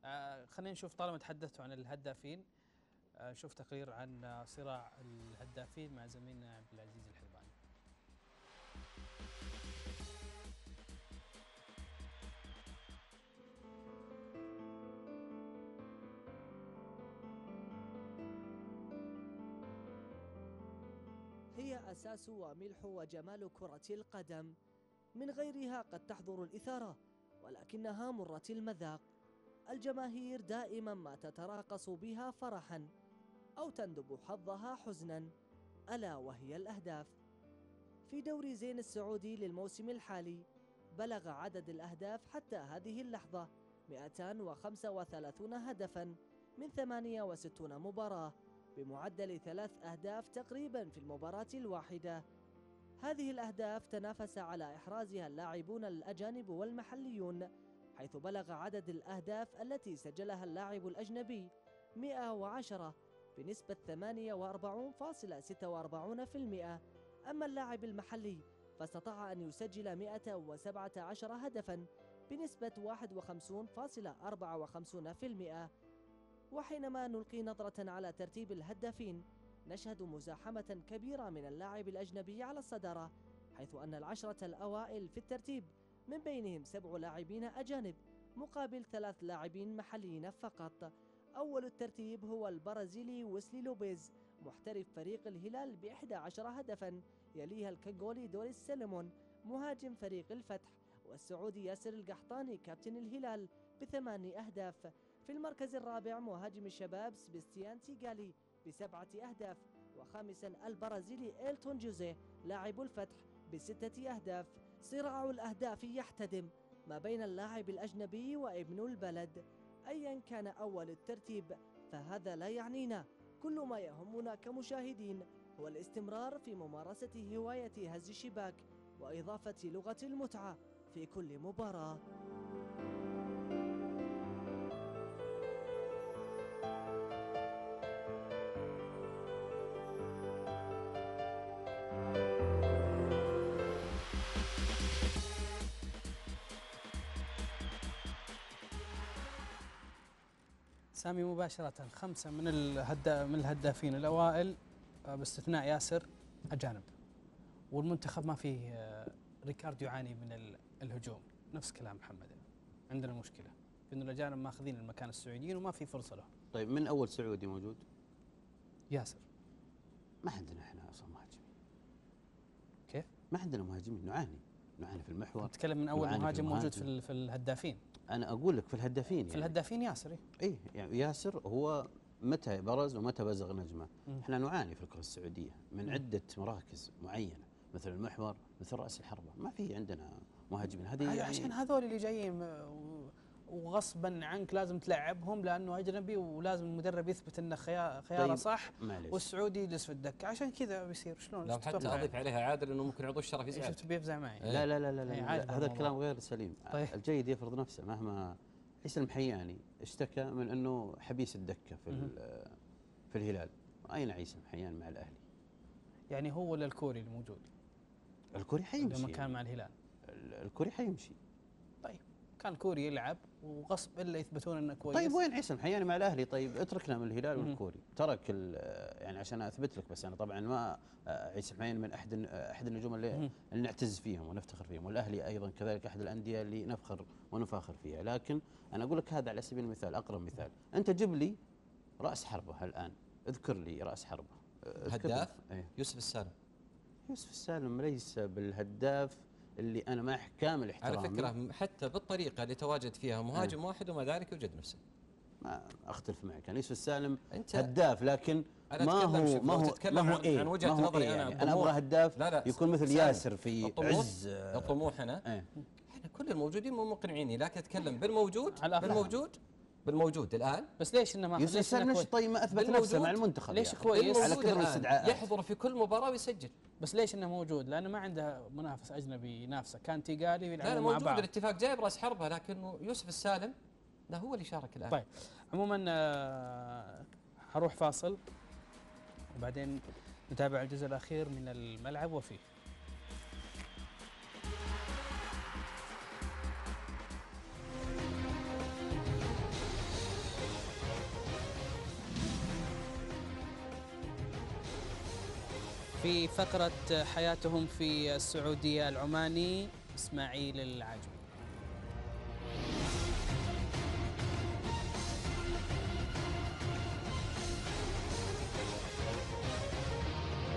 خلينا نشوف، طالما تحدثتوا عن الهدافين نشوف تقرير عن صراع الهدافين مع زميلنا عبد العزيز الحلباني. هي أساس وملح وجمال كرة القدم، من غيرها قد تحضر الإثارة ولكنها مرة المذاق. الجماهير دائما ما تتراقص بها فرحا أو تندب حظها حزنا، ألا وهي الأهداف. في دوري زين السعودي للموسم الحالي بلغ عدد الأهداف حتى هذه اللحظة 235 هدفا من 68 مباراة، بمعدل 3 أهداف تقريبا في المباراة الواحدة. هذه الأهداف تنافس على إحرازها اللاعبون الأجانب والمحليون، حيث بلغ عدد الأهداف التي سجلها اللاعب الأجنبي 110 بنسبة 48.46%. أما اللاعب المحلي فاستطاع أن يسجل 117 هدفا بنسبة 51.54%. وحينما نلقي نظرة على ترتيب الهدافين نشهد مزاحمة كبيرة من اللاعب الأجنبي على الصدارة، حيث أن العشرة الأوائل في الترتيب من بينهم 7 لاعبين أجانب مقابل 3 لاعبين محليين فقط. أول الترتيب هو البرازيلي ويسلي لوبيز محترف فريق الهلال ب11 هدفا، يليها الكنغولي دوريس سيليمون مهاجم فريق الفتح، والسعودي ياسر القحطاني كابتن الهلال ب8 أهداف. في المركز الرابع مهاجم الشباب سبستيان تيغالي ب7 أهداف، وخامسا البرازيلي إيلتون جوزيه لاعب الفتح ب6 أهداف. صراع الأهداف يحتدم ما بين اللاعب الأجنبي وابن البلد. أيا كان أول الترتيب فهذا لا يعنينا، كل ما يهمنا كمشاهدين هو الاستمرار في ممارسة هواية هز الشباك وإضافة لغة المتعة في كل مباراة. سامي، مباشرة 5 من الهدافين الأوائل باستثناء ياسر أجانب، والمنتخب ما فيه ريكارد يعاني من الهجوم. نفس كلام محمد، عندنا مشكلة إنه الأجانب ماخذين المكان السعوديين وما في فرصة له. طيب من أول سعودي موجود؟ ياسر. ما عندنا احنا أصلا مهاجمين. كيف؟ ما عندنا مهاجمين، نعاني في المحور. نتكلم من أول مهاجم موجود في الهدافين. أنا أقول لك في الهدافين يعني. في الهدافين ياسر. إيه يعني ياسر هو متى برز ومتى بزغ نجمه. احنا نعاني في الكرة السعودية من عدة مراكز معينة، مثل المحور، مثل رأس الحربة، ما في عندنا مهاجمين. هذه يعني عشان هذول اللي جايين وغصبا عنك لازم تلعبهم لانه اجنبي، ولازم المدرب يثبت انه خياره طيب صح، معليش. والسعودي يجلس في الدكه، عشان كذا بيصير. شلون؟ لا حتى اضيف عليها عادل انه ممكن يعطوه الشرف يزعل. شفت بيفزع معي. لا لا لا لا, لا هذا الكلام غير سليم. طيب. الجيد يفرض نفسه. مهما عيسى المحياني اشتكى من انه حبيس الدكه في الهلال، اين عيسى المحياني مع الاهلي؟ يعني هو ولا الكوري اللي موجود؟ الكوري حيمشي لما كان مع الهلال. الكوري حيمشي. طيب كان كوري يلعب وغصب الا يثبتون انه كويس. طيب وين عيسى المحياني مع الاهلي؟ طيب اتركنا من الهلال والكوري. ترك يعني عشان اثبت لك بس، انا طبعا ما عيسى المحياني من احد النجوم اللي نعتز فيهم ونفتخر فيهم، والاهلي ايضا كذلك احد الانديه اللي نفخر ونفاخر فيها. لكن انا اقول لك هذا على سبيل المثال، اقرب مثال، انت جيب لي راس حربه الان، اذكر لي راس حربه هداف. يوسف السالم. يوسف السالم ليس بالهداف اللي انا مع كامل احترامي. على فكره حتى بالطريقه اللي تواجد فيها مهاجم واحد ومع ذلك يوجد نفسه. ما اختلف معك، يعني يوسف السالم هداف، لكن ما هو عن وجهه نظري يعني انا ابغى هداف لا يكون مثل ياسر في عز الطموح. احنا كل الموجودين مو مقنعيني، لكن اتكلم بالموجود الان. بس ليش انه ما يوسف السالم طيب ما اثبت نفسه مع المنتخب؟ ليش كويس على كثر الاستدعاءات، يحضر في كل مباراه ويسجل. بس ليش انه موجود؟ لانه ما عنده منافس اجنبي ينافسه. كان تيغالي يلعبون مع بعض. موجود الاتفاق جايب راس حربه، لكنه يوسف السالم لا هو اللي شارك الان. طيب عموما حروح فاصل وبعدين نتابع الجزء الاخير من الملعب وفيه. في فقرة حياتهم في السعودية العماني إسماعيل العاجمي.